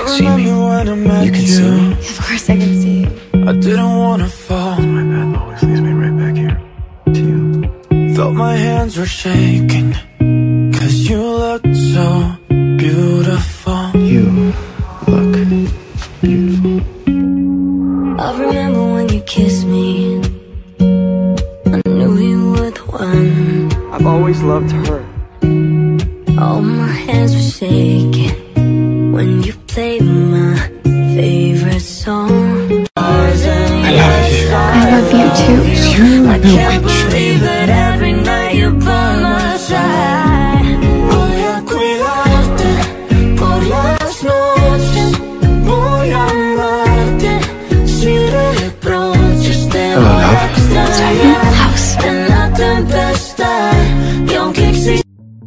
See me? You can see me? Of course I can see you. I didn't wanna fall. My path always leads me right back here to you. Felt my hands were shaking, 'cause you looked so beautiful. You look beautiful. I remember when you kissed me. I knew you were the one. I've always loved her. All my hands were shaking when you played my favorite song. I love you. I love you too. You're I can't believe that every night you're by my side. Voy a cuidarte por las noches. Voy a amarte sin reproches. Te voy a extrañar en la tempestad. Y aunque exista,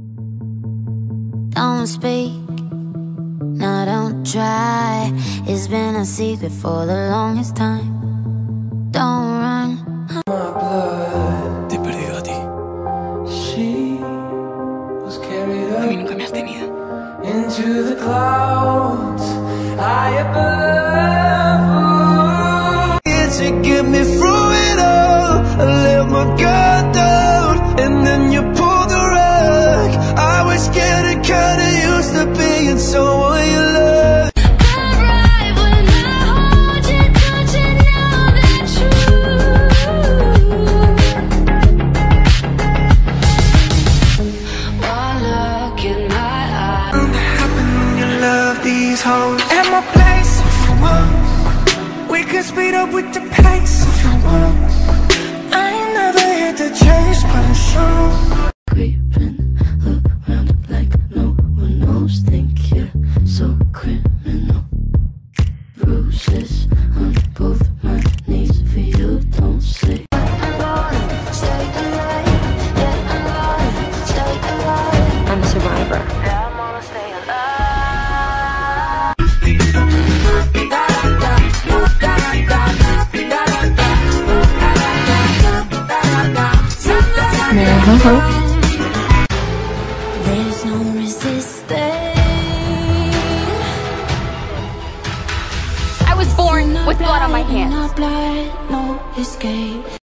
don't speak, no, don't try. It's been a secret for the longest time. Don't run. Te he perdido a ti. A mí nunca me has tenido. Into the clouds, high above. To get me through it all, I let my guard down, and then you pulled the rug. I was getting kinda used to being someone you love. Alright, when I hold you, don't you know the truth? One look in my eyes. Happen when you love these hoes. At my place if you want. We could speed up with the pace if you want. I ain't never hit the chase, but I'm sure. Creeping around like no one knows. Think you're so criminal. Bruises on both my knees for you, don't say. I'm gonna stay alive. Yeah, I'm gonna stay alive. I'm a survivor. Yeah, I'm gonna stay alive. There's no resisting. I was born with blood on my hands. No escape.